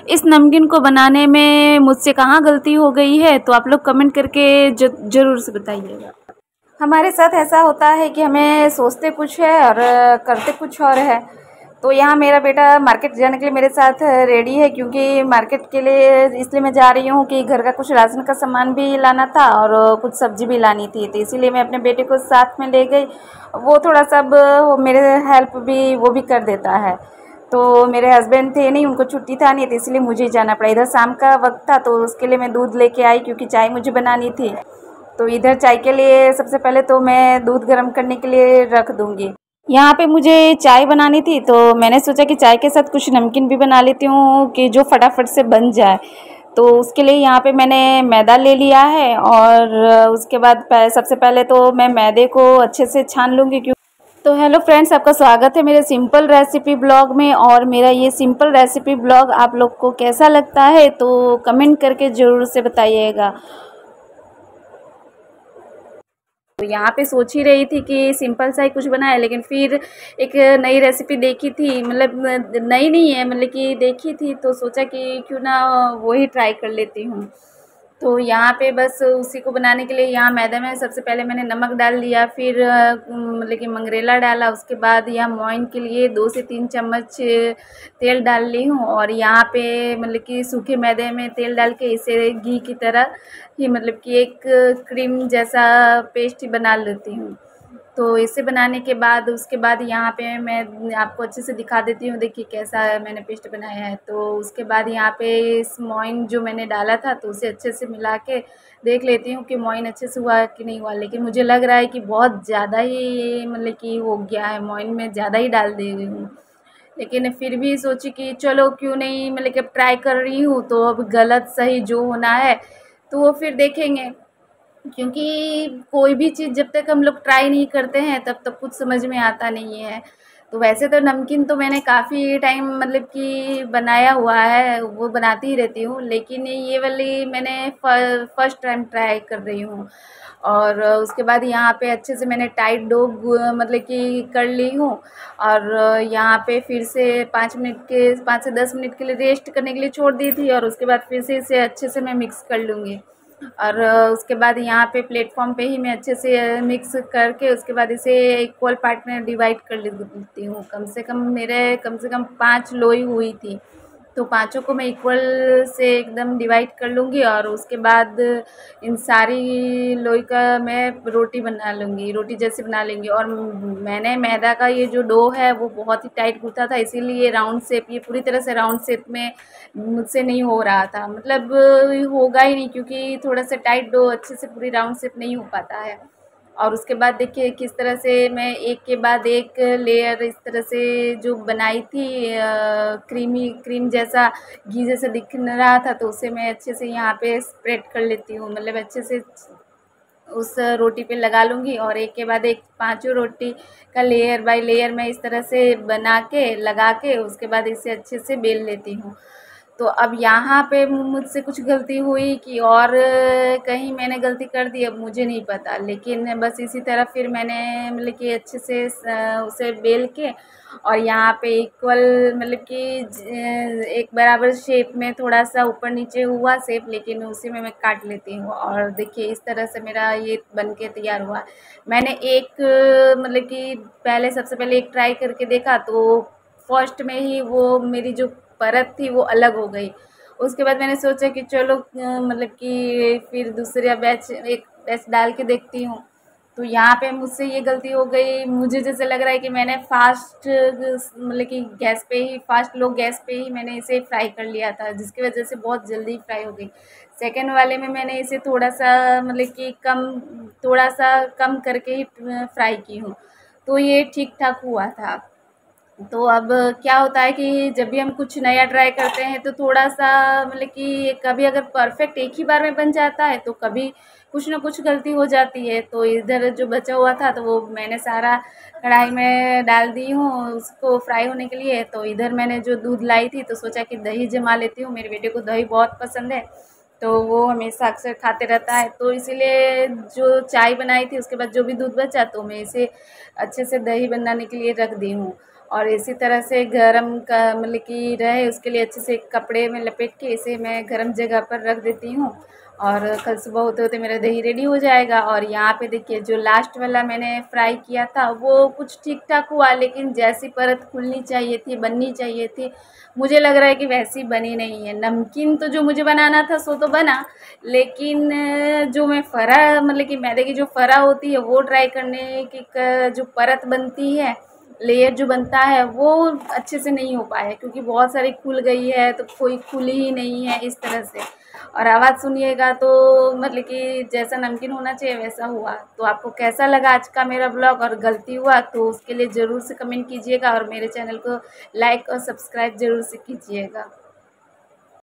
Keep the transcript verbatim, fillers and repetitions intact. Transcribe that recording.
इस नमकीन को बनाने में मुझसे कहाँ गलती हो गई है तो आप लोग कमेंट करके ज़रूर से बताइएगा। हमारे साथ ऐसा होता है कि हमें सोचते कुछ है और करते कुछ और है। तो यहाँ मेरा बेटा मार्केट जाने के लिए मेरे साथ रेडी है, क्योंकि मार्केट के लिए इसलिए मैं जा रही हूँ कि घर का कुछ राशन का सामान भी लाना था और कुछ सब्ज़ी भी लानी थी, तो इसीलिए मैं अपने बेटे को साथ में ले गई। वो थोड़ा सब मेरे हेल्प भी वो भी कर देता है। तो मेरे हस्बैंड थे नहीं, उनको छुट्टी था नहीं, तो इसलिए मुझे ही जाना पड़ा। इधर शाम का वक्त था तो उसके लिए मैं दूध लेके आई, क्योंकि चाय मुझे बनानी थी। तो इधर चाय के लिए सबसे पहले तो मैं दूध गर्म करने के लिए रख दूँगी। यहाँ पे मुझे चाय बनानी थी तो मैंने सोचा कि चाय के साथ कुछ नमकीन भी बना लेती हूँ कि जो फटाफट से बन जाए। तो उसके लिए यहाँ पे मैंने मैदा ले लिया है और उसके बाद सबसे पहले तो मैं मैदे को अच्छे से छान लूँगी। क्यों तो हेलो फ्रेंड्स, आपका स्वागत है मेरे सिंपल रेसिपी ब्लॉग में। और मेरा ये सिंपल रेसिपी ब्लॉग आप लोग को कैसा लगता है तो कमेंट करके ज़रूर से बताइएगा। तो यहाँ पे सोच ही रही थी कि सिंपल सा ही कुछ बनाए, लेकिन फिर एक नई रेसिपी देखी थी, मतलब नई नहीं है, मतलब कि देखी थी तो सोचा कि क्यों ना वही ट्राई कर लेती हूँ। तो यहाँ पे बस उसी को बनाने के लिए यहाँ मैदा में सबसे पहले मैंने नमक डाल दिया, फिर मतलब कि मंगरेला डाला। उसके बाद यहाँ मोइन के लिए दो से तीन चम्मच तेल डाल ली हूँ और यहाँ पे मतलब कि सूखे मैदे में तेल डाल के इसे घी की तरह ही मतलब कि एक क्रीम जैसा पेस्ट ही बना लेती हूँ। तो इसे बनाने के बाद उसके बाद यहाँ पे मैं आपको अच्छे से दिखा देती हूँ, देखिए कैसा मैंने पेस्ट बनाया है। तो उसके बाद यहाँ पे इस मोइन जो मैंने डाला था तो उसे अच्छे से मिला के देख लेती हूँ कि मोइन अच्छे से हुआ कि नहीं हुआ। लेकिन मुझे लग रहा है कि बहुत ज़्यादा ही मतलब कि हो गया है, मोइन में ज़्यादा ही डाल दे रही हूँ। लेकिन फिर भी सोची कि चलो क्यों नहीं, मतलब कि अब ट्राई कर रही हूँ तो अब गलत सही जो होना है तो वो फिर देखेंगे। क्योंकि कोई भी चीज़ जब तक हम लोग ट्राई नहीं करते हैं तब तक कुछ समझ में आता नहीं है। तो वैसे तो नमकीन तो मैंने काफ़ी टाइम मतलब कि बनाया हुआ है, वो बनाती ही रहती हूँ, लेकिन ये वाली मैंने फर्स्ट टाइम ट्राई कर रही हूँ। और उसके बाद यहाँ पे अच्छे से मैंने टाइट डो मतलब कि कर ली हूँ और यहाँ पे फिर से पाँच मिनट के पाँच से दस मिनट के लिए रेस्ट करने के लिए छोड़ दी थी और उसके बाद फिर से इसे अच्छे से मैं मिक्स कर लूँगी। और उसके बाद यहाँ पे प्लेटफॉर्म पे ही मैं अच्छे से मिक्स करके उसके बाद इसे इक्वल पार्ट में डिवाइड कर लेती हूँ। कम से कम मेरे कम से कम पाँच लोई हुई थी, तो पाँचों को मैं इक्वल से एकदम डिवाइड कर लूँगी और उसके बाद इन सारी लोई का मैं रोटी बना लूँगी, रोटी जैसे बना लेंगी। और मैंने मैदा का ये जो डो है वो बहुत ही टाइट गूँथा था, इसीलिए राउंड शेप, ये पूरी तरह से राउंड शेप में मुझसे नहीं हो रहा था, मतलब होगा ही नहीं, क्योंकि थोड़ा सा टाइट डो अच्छे से पूरी राउंड शेप नहीं हो पाता है। और उसके बाद देखिए किस तरह से मैं एक के बाद एक लेयर इस तरह से जो बनाई थी क्रीमी क्रीम जैसा घी जैसा दिख रहा था तो उसे मैं अच्छे से यहाँ पे स्प्रेड कर लेती हूँ, मतलब अच्छे से उस रोटी पे लगा लूँगी और एक के बाद एक पांचों रोटी का लेयर बाय लेयर मैं इस तरह से बना के लगा के उसके बाद इसे अच्छे से बेल लेती हूँ। तो अब यहाँ पे मुझसे कुछ गलती हुई कि और कहीं मैंने गलती कर दी, अब मुझे नहीं पता, लेकिन बस इसी तरह फिर मैंने मतलब कि अच्छे से उसे बेल के और यहाँ पे इक्वल मतलब कि एक बराबर शेप में थोड़ा सा ऊपर नीचे हुआ शेप, लेकिन उसी में मैं काट लेती हूँ। और देखिए इस तरह से मेरा ये बन के तैयार हुआ। मैंने एक मतलब कि पहले सबसे पहले एक ट्राई करके देखा तो फर्स्ट में ही वो मेरी जो परत थी वो अलग हो गई। उसके बाद मैंने सोचा कि चलो मतलब कि फिर दूसरा बैच एक बैच डाल के देखती हूँ। तो यहाँ पे मुझसे ये गलती हो गई, मुझे जैसे लग रहा है कि मैंने फास्ट मतलब कि गैस पे ही फास्ट लो गैस पे ही मैंने इसे फ्राई कर लिया था, जिसकी वजह से बहुत जल्दी फ्राई हो गई। सेकेंड वाले में मैंने इसे थोड़ा सा मतलब कि कम थोड़ा सा कम करके ही फ्राई की हूँ, तो ये ठीक ठाक हुआ था। तो अब क्या होता है कि जब भी हम कुछ नया ट्राई करते हैं तो थोड़ा सा मतलब कि कभी अगर परफेक्ट एक ही बार में बन जाता है तो कभी कुछ ना कुछ गलती हो जाती है। तो इधर जो बचा हुआ था तो वो मैंने सारा कढ़ाई में डाल दी हूँ उसको फ्राई होने के लिए। तो इधर मैंने जो दूध लाई थी तो सोचा कि दही जमा लेती हूँ, मेरे बेटे को दही बहुत पसंद है तो वो हमेशा अक्सर खाते रहता है। तो इसीलिए जो चाय बनाई थी उसके बाद जो भी दूध बचा तो मैं इसे अच्छे से दही बनाने के लिए रख दी हूँ। और इसी तरह से गरम का मतलब कि रहे उसके लिए अच्छे से कपड़े में लपेट के इसे मैं गरम जगह पर रख देती हूँ। और कल सुबह होते होते मेरा दही रेडी हो जाएगा। और यहाँ पे देखिए जो लास्ट वाला मैंने फ्राई किया था वो कुछ ठीक ठाक हुआ, लेकिन जैसी परत खुलनी चाहिए थी, बननी चाहिए थी, मुझे लग रहा है कि वैसी बनी नहीं है। नमकीन तो जो मुझे बनाना था सो तो बना, लेकिन जो मैं फरा मतलब कि मैदे की जो फरा होती है वो ट्राई करने की जो परत बनती है, लेयर जो बनता है वो अच्छे से नहीं हो पाया, क्योंकि बहुत सारी खुल गई है तो कोई खुली ही नहीं है इस तरह से। और आवाज़ सुनिएगा तो मतलब कि जैसा नमकीन होना चाहिए वैसा हुआ। तो आपको कैसा लगा आज का मेरा ब्लॉग, और गलती हुआ तो उसके लिए ज़रूर से कमेंट कीजिएगा, और मेरे चैनल को लाइक और सब्सक्राइब ज़रूर से कीजिएगा।